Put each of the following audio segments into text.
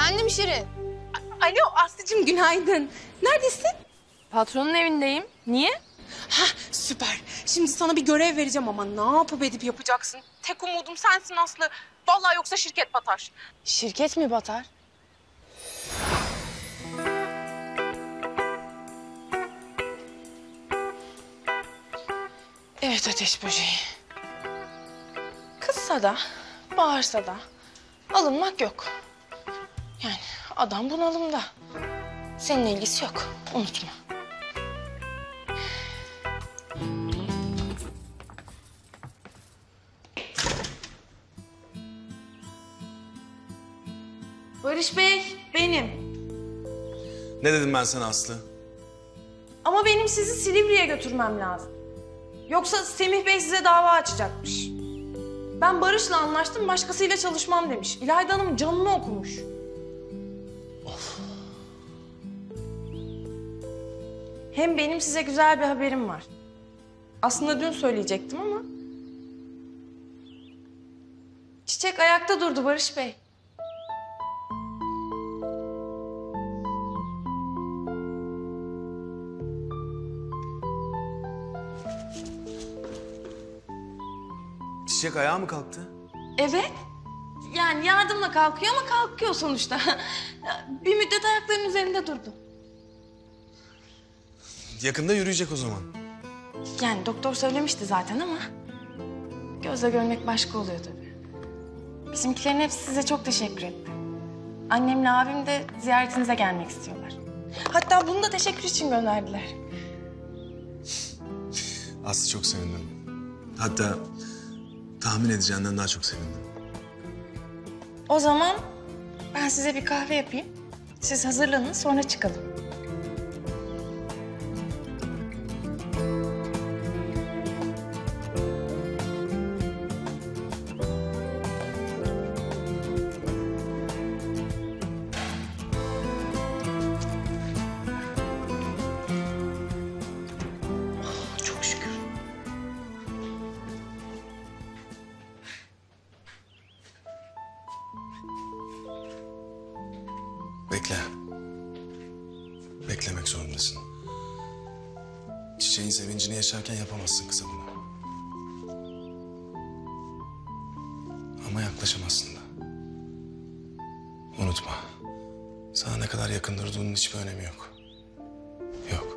Efendim Şirin? Alo Aslı'cığım günaydın. Neredesin? Patronun evindeyim. Niye? Hah süper. Şimdi sana bir görev vereceğim ama ne yapıp edip yapacaksın? Tek umudum sensin Aslı. Vallahi yoksa şirket batar. Şirket mi batar? Evet ateş böceği. Kızsa da, bağırsa da alınmak yok. Yani adam bunalımda. Seninle ilgisi yok, unutma. Barış Bey, benim. Ne dedim ben sana Aslı? Ama benim sizi Silivri'ye götürmem lazım. Yoksa Semih Bey size dava açacakmış. Ben Barış'la anlaştım, başkasıyla çalışmam demiş. İlayda Hanım canını okumuş. Of. Hem benim size güzel bir haberim var. Aslında dün söyleyecektim ama... Çiçek ayakta durdu Barış Bey. Çiçek ayağa mı kalktı? Evet. Yani yardımla kalkıyor ama kalkıyor sonuçta. Bir müddet ayaklarının üzerinde durdu. Yakında yürüyecek o zaman. Yani doktor söylemişti zaten ama... gözle görmek başka oluyor tabii. Bizimkilerin hepsi size çok teşekkür etti. Annemle abim de ziyaretinize gelmek istiyorlar. Hatta bunu da teşekkür için gönderdiler. Aslı çok sevindim. Hatta tahmin edeceğinden daha çok sevindim. O zaman ben size bir kahve yapayım. Siz hazırlanın, sonra çıkalım. Çok şükür. Bekle. Beklemek zorundasın. Çiçeğin sevincini yaşarken yapamazsın kıza bunu. Ama yaklaşamazsın da. Unutma. Sana ne kadar yakın durduğunun hiçbir önemi yok. Yok.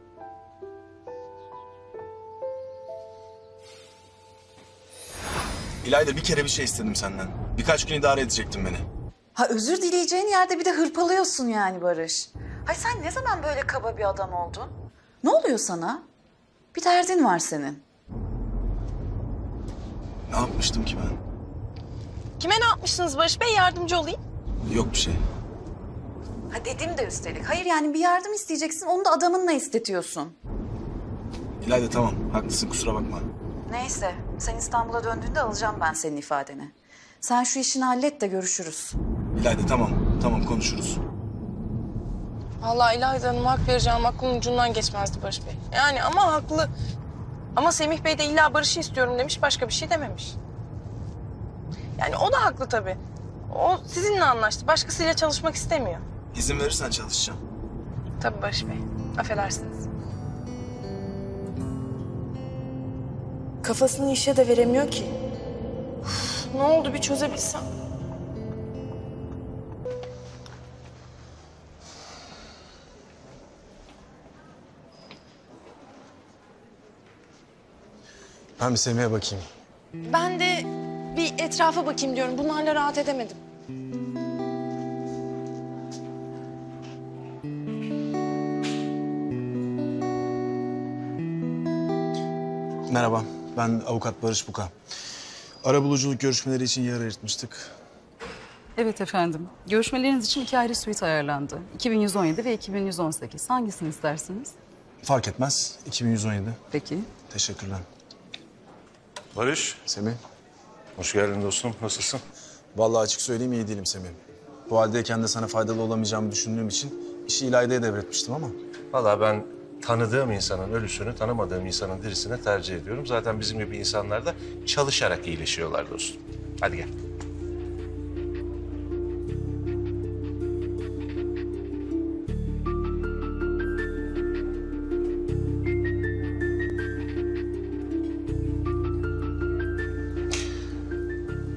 İlayda bir kere bir şey istedim senden. Birkaç gün idare edecektin beni. Ha özür dileyeceğin yerde bir de hırpalıyorsun yani Barış. Hay sen ne zaman böyle kaba bir adam oldun? Ne oluyor sana? Bir derdin var senin. Ne yapmıştım ki ben? Kime ne yapmışsınız Barış Bey? Yardımcı olayım. Yok bir şey. Ha dedim de üstelik. Hayır yani bir yardım isteyeceksin onu da adamınla istetiyorsun. İlayda tamam haklısın kusura bakma. Neyse sen İstanbul'a döndüğünde alacağım ben senin ifadeni. Sen şu işini hallet de görüşürüz. İlayda tamam konuşuruz. Vallahi İlayda Hanım'a hak vereceğim aklımın ucundan geçmezdi Barış Bey. Yani ama haklı. Ama Semih Bey de illa Barış'ı istiyorum demiş, başka bir şey dememiş. Yani o da haklı tabii. O sizinle anlaştı, başkasıyla çalışmak istemiyor. İzin verirsen çalışacağım. Tabii Barış Bey, affedersiniz. Kafasını işe de veremiyor ki. Uf, ne oldu bir çözebilsem. Ben bir Semih'e bakayım. Ben de bir etrafa bakayım diyorum. Bunlarla rahat edemedim. Merhaba, ben avukat Barış Buka. Arabuluculuk görüşmeleri için yer ayırtmıştık. Evet efendim. Görüşmeleriniz için 2 ayrı suite ayarlandı. 2117 ve 2118. Hangisini istersiniz? Fark etmez, 2117. Peki. Teşekkürler. Barış, Semih, hoş geldin dostum. Nasılsın? vallahi açık söyleyeyim iyi değilim Semih. Bu haldeyken de sana faydalı olamayacağımı düşündüğüm için işi İlayda'ya devretmiştim ama... Vallahi ben tanıdığım insanın ölüsünü, tanımadığım insanın dirisine tercih ediyorum. Zaten bizim gibi insanlar da çalışarak iyileşiyorlar dostum. Hadi gel.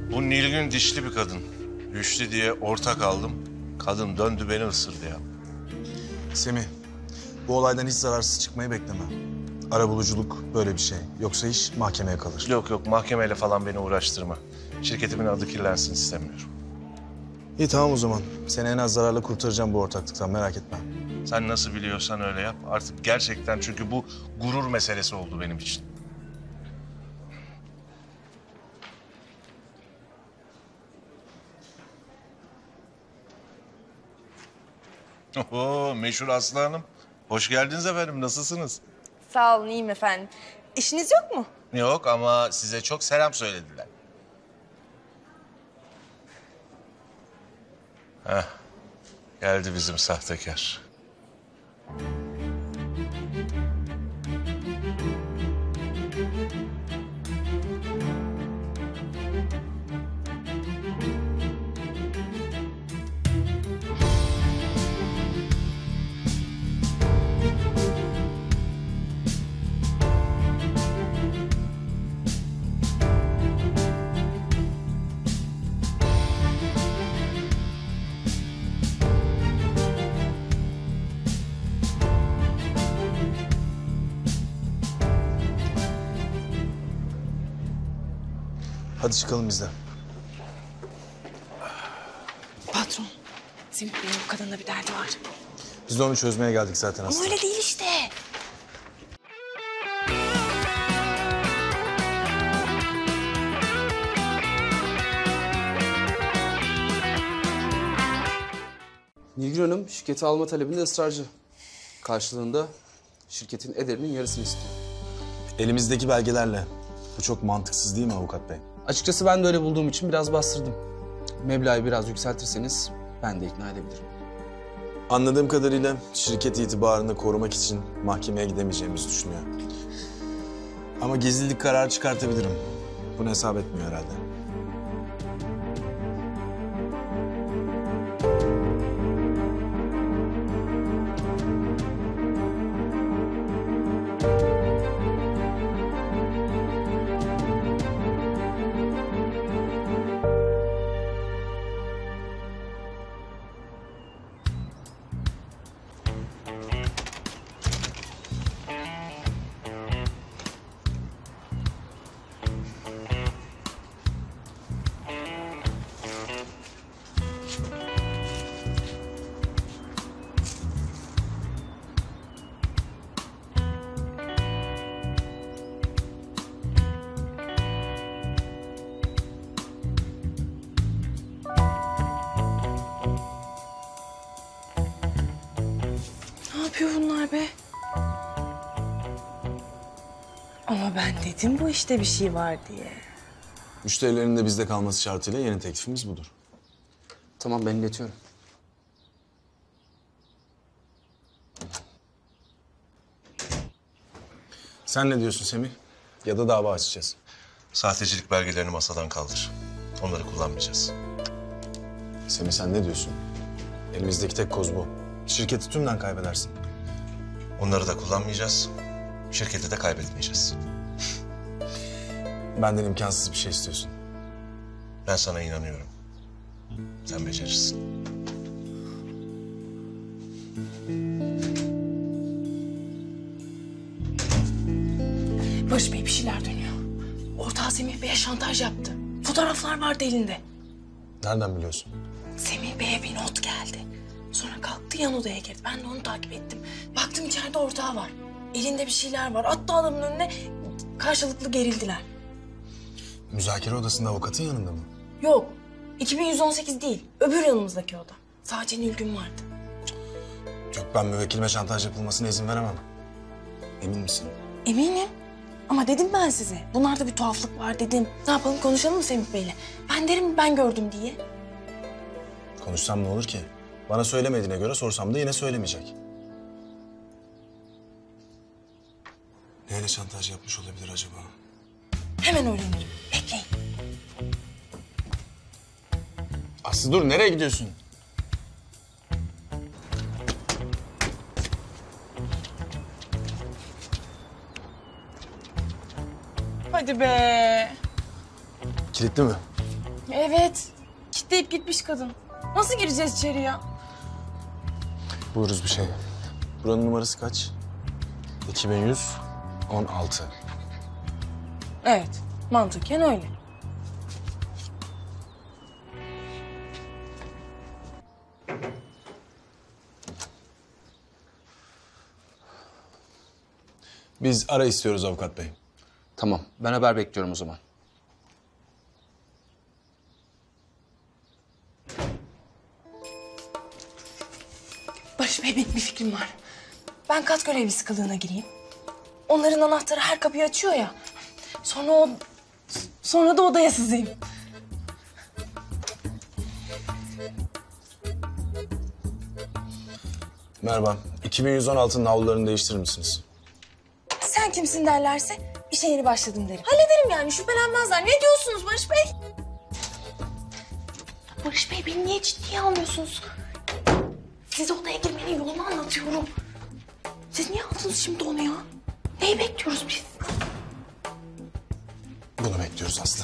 Bu Nilgün dişli bir kadın. Güçlü diye ortak aldım. Kadın döndü beni ısırdı ya. Semih, bu olaydan hiç zararsız çıkmayı bekleme. Arabuluculuk böyle bir şey. Yoksa iş mahkemeye kalır. Yok yok, mahkemeyle falan beni uğraştırma. Şirketimin adı kirlensin istemiyorum. İyi tamam o zaman. Seni en az zararla kurtaracağım bu ortaklıktan, merak etme. Sen nasıl biliyorsan öyle yap. Artık gerçekten, çünkü bu gurur meselesi oldu benim için. Oho, meşhur Aslı Hanım. Hoş geldiniz efendim, nasılsınız? Sağ olun, iyiyim efendim. İşiniz yok mu? Yok ama size çok selam söylediler. Heh, geldi bizim sahtekar. Hadi çıkalım biz de. Patron, Semih Bey'in bu kadınla bir derdi var. Biz de onu çözmeye geldik zaten Ama aslında. öyle değil işte. Nilgün Hanım şirketi alma talebinde ısrarcı. Karşılığında şirketin ederinin yarısını istiyor. Elimizdeki belgelerle. Bu çok mantıksız değil mi avukat bey? Açıkçası ben de öyle bulduğum için biraz bastırdım. Meblağı biraz yükseltirseniz ben de ikna edebilirim. Anladığım kadarıyla şirket itibarını korumak için mahkemeye gidemeyeceğimizi düşünüyor. Ama gizlilik kararı çıkartabilirim. Bunu hesap etmiyor herhalde. Ne yapıyor bunlar be? Ama ben dedim bu işte bir şey var diye. Müşterilerin de bizde kalması şartıyla yeni teklifimiz budur. Tamam ben iletiyorum. Sen ne diyorsun Semih? Ya da dava açacağız. Sahtecilik belgelerini masadan kaldır. Onları kullanmayacağız. Semih sen ne diyorsun? Elimizdeki tek koz bu. Şirketi tümden kaybedersin. Onları da kullanmayacağız. Şirketi de kaybetmeyeceğiz. Benden imkansız bir şey istiyorsun. Ben sana inanıyorum. Sen becerirsin. Barış Bey bir şeyler dönüyor. Ortağı Semih Bey'e şantaj yaptı. Fotoğraflar vardı elinde. Nereden biliyorsun? Semih Bey'e bir not geldi. Sonra kalktı yan odaya girdi. Ben de onu takip ettim. Baktım içeride ortağı var. Elinde bir şeyler var. Attı adamın önüne, karşılıklı gerildiler. Müzakere odasında avukatın yanında mı? Yok, 2118 değil. Öbür yanımızdaki oda. Sadece Nilgün vardı. Yok ben müvekkilime şantaj yapılmasına izin veremem. Emin misin? Eminim. Ama dedim ben size. Bunlarda bir tuhaflık var dedim. Ne yapalım, konuşalım mı Semih Bey'le? Ben derim ben gördüm diye. Konuşsam ne olur ki? Bana söylemediğine göre sorsam da yine söylemeyecek. Neyle şantaj yapmış olabilir acaba? Hemen öğrenirim. Bekleyin. Aslı dur, nereye gidiyorsun? Hadi be. Kilitli mi? Evet. Kitleyip gitmiş kadın. Nasıl gireceğiz içeri ya? Buluruz bir şey. Buranın numarası kaç? 2116. Evet. Mantıken öyle. Biz ara istiyoruz avukat bey. Tamam, ben haber bekliyorum o zaman. Barış Bey, benim bir fikrim var. Ben kat görevlisi kılığına gireyim. Onların anahtarı her kapıyı açıyor ya. Sonra da odaya sızayım. Merhaba. 2116'nın havlularını değiştirir misiniz? Sen kimsin derlerse işe yeni başladım derim. Hallederim yani, şüphelenmezler. Ne diyorsunuz Barış Bey? Barış Bey, beni niye ciddiye almıyorsunuz? Size odaya girmenin yolunu anlatıyorum. Siz niye aldınız şimdi onu ya? Neyi bekliyoruz biz? Bunu bekliyoruz Aslı.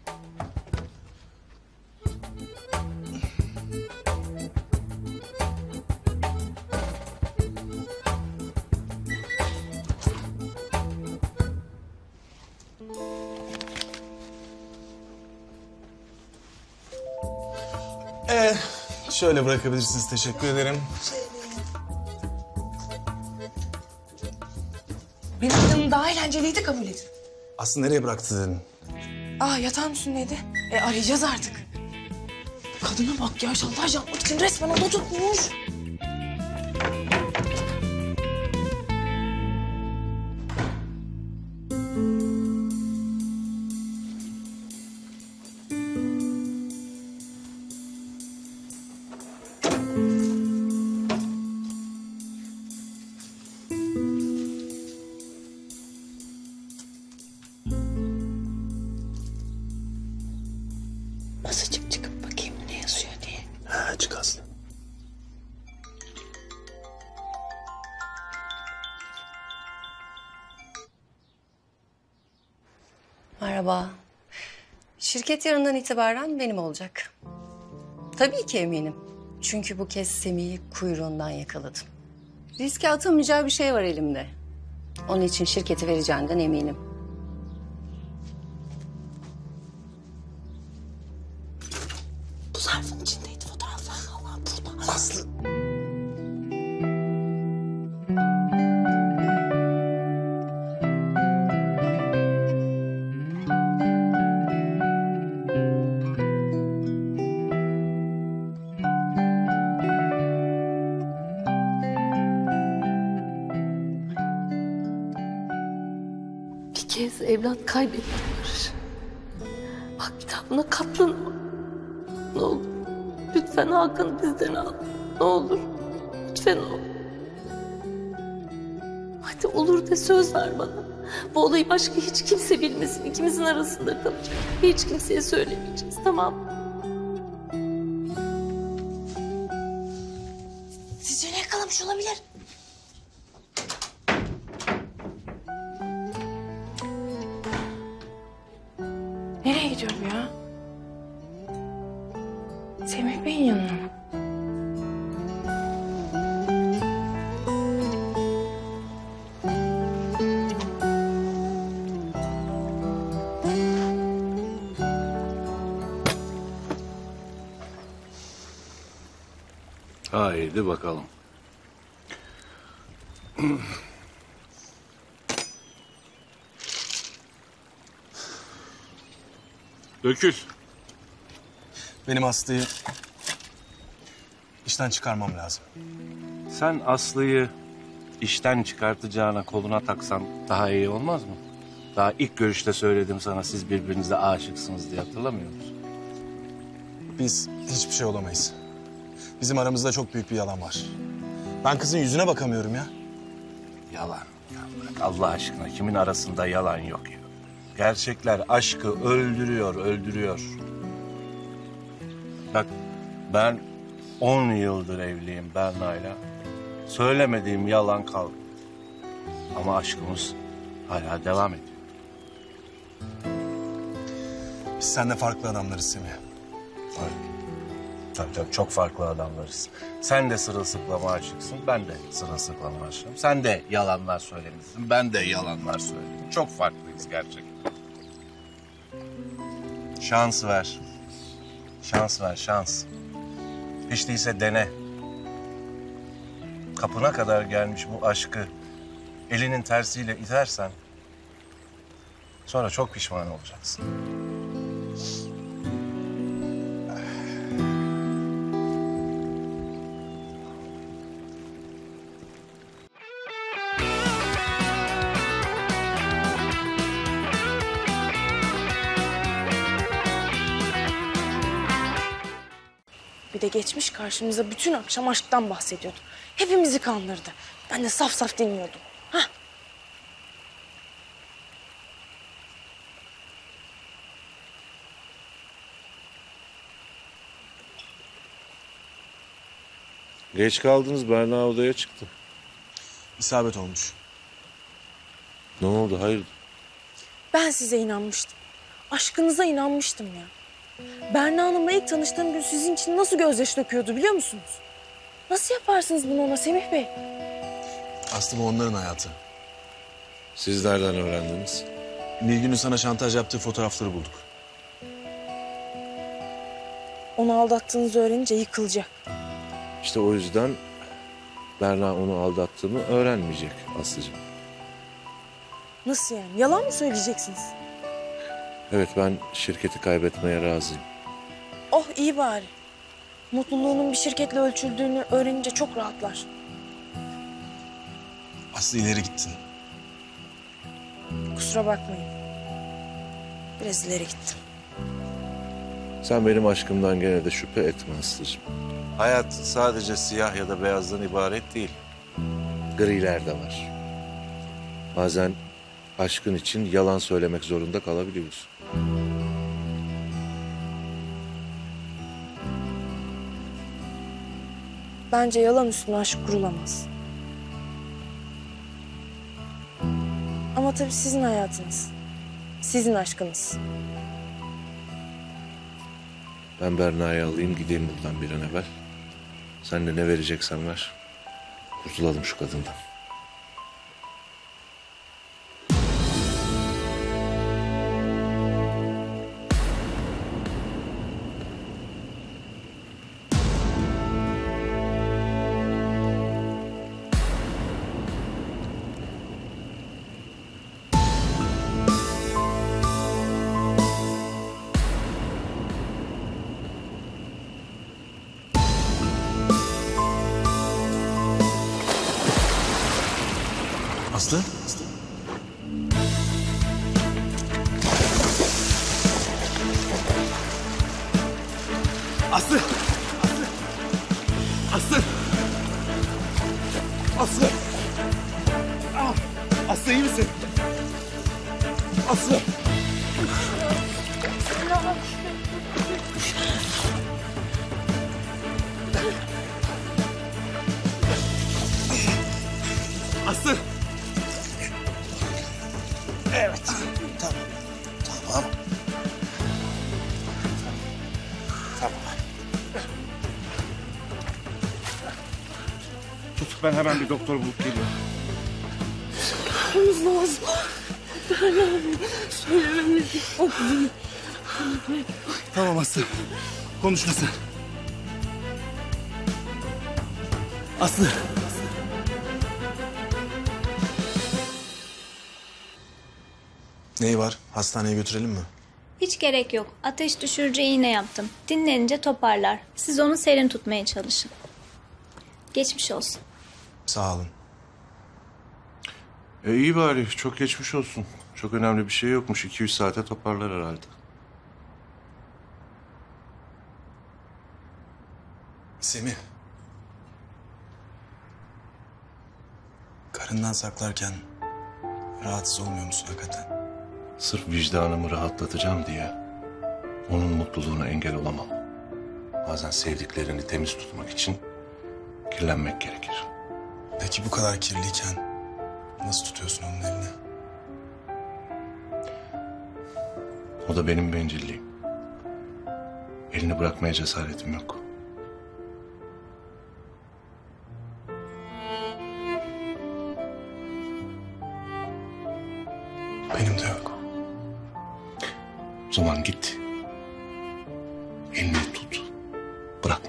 Şöyle bırakabilirsiniz. Teşekkür ederim. Benim planım daha eğlenceliydi, kabul edin. Aslı nereye bıraktı dedim. Yatağın üstündeydi. Arayacağız artık. Kadına bak ya, şantaj yapmak için resmen oda tutmuş. Masacık çıkıp bakayım ne yazıyor diye. Ha, çık Aslı. Merhaba. Şirket yarından itibaren benim olacak. Tabii ki eminim. Çünkü bu kez Semih'i kuyruğundan yakaladım. Riske atamayacağı bir şey var elimde. Onun için şirketi vereceğinden eminim. Bu zarfın içindeydi fotoğraflar. Allah burada. Aslı. Bir kez evlat kaybettim Barış. Bak, kitabına katlanma. Ne olur. Lütfen Hakan'ı bizden al. Ne olur. Lütfen ol. Hadi olur de, söz ver bana. Bu olayı başka hiç kimse bilmesin. İkimizin arasında kalacak. Hiç kimseye söylemeyeceğiz, tamam mı? Sizce ne yakalamış olabilir? Nereye gidiyor bu ya? Semih Bey'in yanına mı? Haydi bakalım. Dökül. Benim Aslı'yı işten çıkarmam lazım. Sen Aslı'yı işten çıkartacağına koluna taksan daha iyi olmaz mı? Daha ilk görüşte söyledim sana, siz birbirinize aşıksınız diye, hatırlamıyor musun? Biz hiçbir şey olamayız. Bizim aramızda çok büyük bir yalan var. Ben kızın yüzüne bakamıyorum ya. Yalan. Ya bırak Allah aşkına, kimin arasında yalan yok ya. Gerçekler aşkı öldürüyor, öldürüyor. Bak, ben 10 yıldır evliyim Berna'yla. Söylemediğim yalan kalmadı. Ama aşkımız hala devam ediyor. Biz seninle farklı adamlarız Semih. Tabii çok farklı adamlarız. Sen de sırılsıklama aşıksın, ben de sırılsıklama aşığım. Sen de yalanlar söylemişsin, ben de yalanlar söyledim. Çok farklıyız gerçekten. Şans ver. Şans ver, şans. Hiç değilse dene. Kapına kadar gelmiş bu aşkı elinin tersiyle itersen sonra çok pişman olacaksın. Bir de geçmiş karşımıza bütün akşam aşktan bahsediyordu. Hepimizi kandırdı. Ben de saf saf dinliyordum. Hah. Geç kaldınız, Berna odaya çıktı. İsabet olmuş. Ne oldu, hayırdır? Ben size inanmıştım. Aşkınıza inanmıştım ya. Berna Hanım'la ilk tanıştığım gün sizin için nasıl gözyaşı döküyordu biliyor musunuz? Nasıl yaparsınız bunu ona Semih Bey? Aslı bu onların hayatı. Siz nereden öğrendiniz? Nilgün'ün sana şantaj yaptığı fotoğrafları bulduk. Onu aldattığınızı öğrenince yıkılacak. İşte o yüzden Berna onu aldattığımı öğrenmeyecek Aslı'cığım. Nasıl yani? Yalan mı söyleyeceksiniz? Evet, ben şirketi kaybetmeye razıyım. Oh iyi bari. Mutluluğunun bir şirketle ölçüldüğünü öğrenince çok rahatlar. Aslı ileri gittin. Kusura bakmayın. Biraz ileri gittim. Sen benim aşkımdan gene de şüphe etme Aslı'cığım. Hayat sadece siyah ya da beyazdan ibaret değil. Griler de var. Bazen aşkın için yalan söylemek zorunda kalabiliyorsun. Bence yalan üstüne aşk kurulamaz. Ama tabii sizin hayatınız. Sizin aşkınız. Ben Berna'yı alayım, gideyim buradan bir an evvel. Sen de ne vereceksen ver. Kurtulalım şu kadından. Aslı? Aslı! Aslı! Aslı! Ah! Aslı iyi misin? Aslı! Aslı! Evet. Tamam. Tamam. Tamam. Tut, ben hemen bir doktor bulup geliyorum. Yapmamız lazım. Söylememiz lazım. Tamam Aslı. Konuşma sen. Aslı. Neyi var? Hastaneye götürelim mi? Hiç gerek yok. Ateş düşürücü iğne yaptım. Dinlenince toparlar. Siz onu serin tutmaya çalışın. Geçmiş olsun. Sağ olun. İyi bari, çok geçmiş olsun. Çok önemli bir şey yokmuş. 2-3 saate toparlar herhalde. Semih. Karından saklarken rahatsız olmuyor musun hakikaten? Sırf vicdanımı rahatlatacağım diye onun mutluluğuna engel olamam. Bazen sevdiklerini temiz tutmak için kirlenmek gerekir. Peki bu kadar kirliyken nasıl tutuyorsun onun elini? O da benim bencilliğim. Elini bırakmaya cesaretim yok. Benim de yok. O zaman git. Elini tut. Bırakma.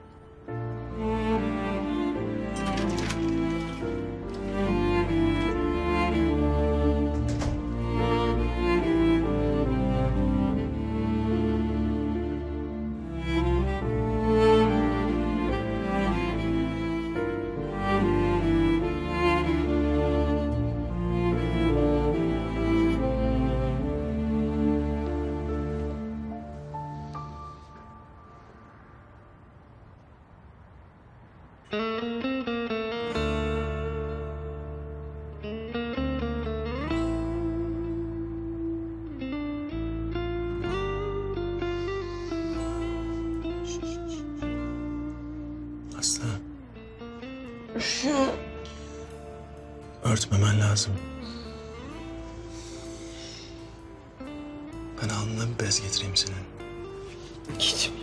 Aslı. Örtmemen lazım. Ben alnına bir bez getireyim senin. Hiç mi?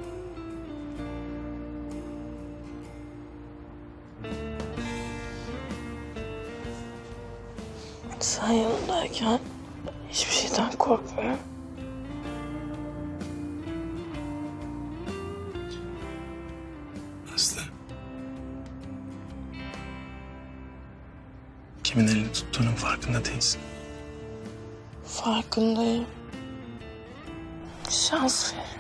Sen yanındayken hiçbir şeyden korkmuyorum. Aslı. Kimin elini tuttuğunun farkında değilsin. Farkındayım. Şans ver.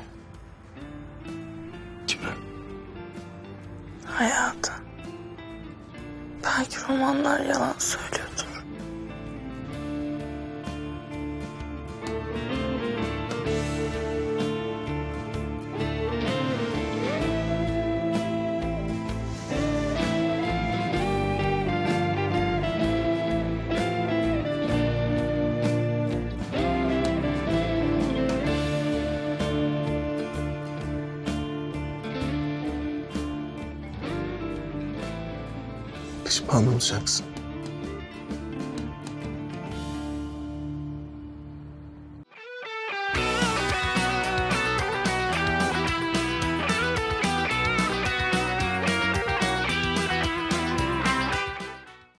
Kime? Hayata. Belki romanlar yalan söylüyordur. Pişman olacaksın.